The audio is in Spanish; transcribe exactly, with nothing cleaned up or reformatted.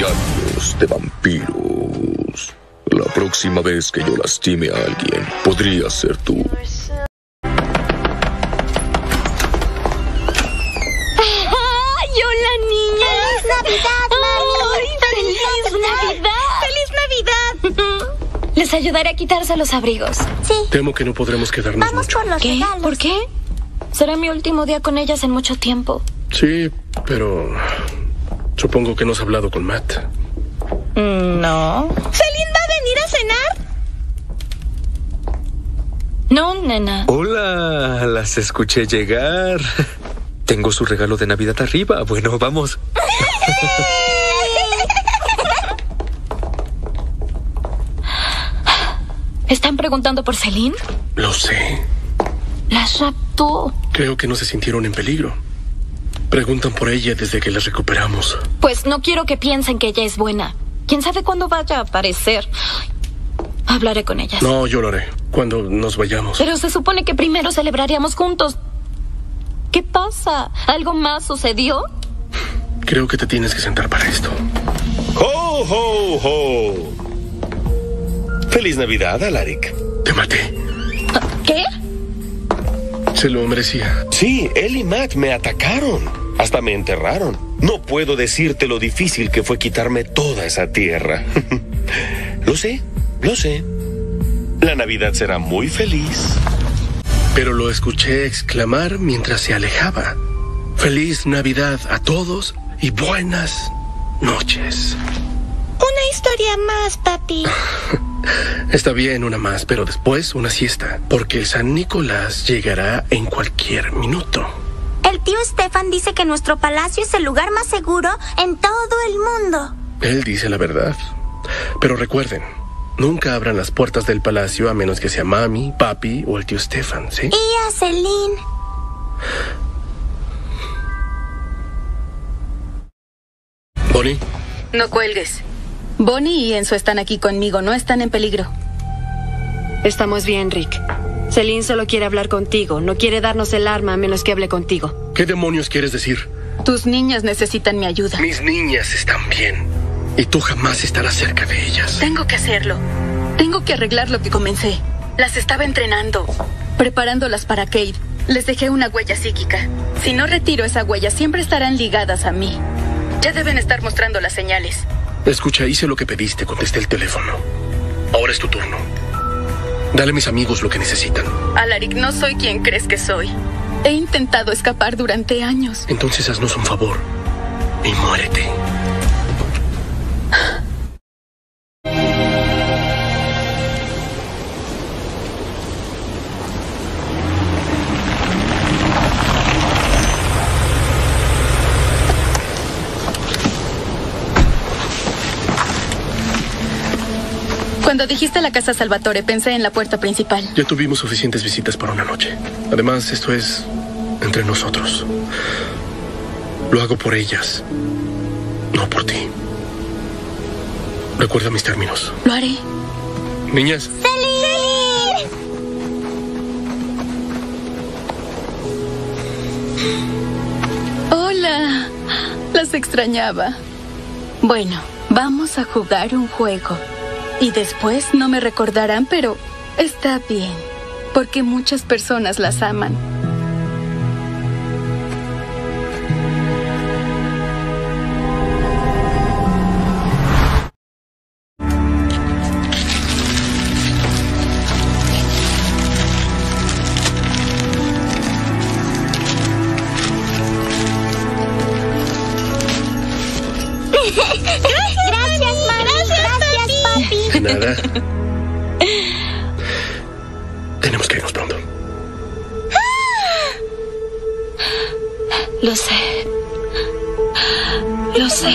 Diablos de vampiros. La próxima vez que yo lastime a alguien, podría ser tú. Les ayudaré a quitarse los abrigos. Sí. Temo que no podremos quedarnos Vamos mucho. por los ¿Qué? regalos. ¿Por qué? Será mi último día con ellas en mucho tiempo. Sí, pero supongo que no has hablado con Matt. No. ¿Celine va a venir a cenar? No, nena. Hola, las escuché llegar. Tengo su regalo de Navidad arriba. Bueno, vamos. ¿Están preguntando por Celine? Lo sé. Las raptó. Creo que no se sintieron en peligro. Preguntan por ella desde que las recuperamos. Pues no quiero que piensen que ella es buena. ¿Quién sabe cuándo vaya a aparecer? Hablaré con ellas. No, yo lo haré. Cuando nos vayamos. Pero se supone que primero celebraríamos juntos. ¿Qué pasa? ¿Algo más sucedió? Creo que te tienes que sentar para esto. ¡Ho, ho, ho! ¡Feliz Navidad, Alaric! Te maté. ¿Qué? Se lo merecía. Sí, él y Matt me atacaron. Hasta me enterraron. No puedo decirte lo difícil que fue quitarme toda esa tierra. Lo sé, lo sé. La Navidad será muy feliz. Pero lo escuché exclamar mientras se alejaba. Feliz Navidad a todos y buenas noches. Una historia más, papi. Está bien, una más, pero después una siesta, porque San Nicolás llegará en cualquier minuto. El tío Stefan dice que nuestro palacio es el lugar más seguro en todo el mundo. Él dice la verdad. Pero recuerden, nunca abran las puertas del palacio a menos que sea mami, papi o el tío Stefan, ¿sí? Y a Celine. Bonnie. No cuelgues. Bonnie y Enzo están aquí conmigo, no están en peligro. Estamos bien, Rick. Celine solo quiere hablar contigo. No quiere darnos el arma a menos que hable contigo. ¿Qué demonios quieres decir? Tus niñas necesitan mi ayuda. Mis niñas están bien. Y tú jamás estarás cerca de ellas. Tengo que hacerlo. Tengo que arreglar lo que comencé. Las estaba entrenando, preparándolas para Cade. Les dejé una huella psíquica. Si no retiro esa huella, siempre estarán ligadas a mí. Ya deben estar mostrando las señales. Escucha, hice lo que pediste, contesté el teléfono. Ahora es tu turno. Dale a mis amigos lo que necesitan. Alaric, no soy quien crees que soy. He intentado escapar durante años. Entonces haznos un favor y muérete. Cuando dijiste la casa Salvatore, pensé en la puerta principal. Ya tuvimos suficientes visitas para una noche. Además, esto es entre nosotros. Lo hago por ellas, no por ti. Recuerda mis términos. Lo haré. Niñas. ¡Celine! Hola. Las extrañaba. Bueno, vamos a jugar un juego. Y después no me recordarán, pero está bien, porque muchas personas las aman. Nada. Tenemos que irnos pronto. Lo sé. Lo sé.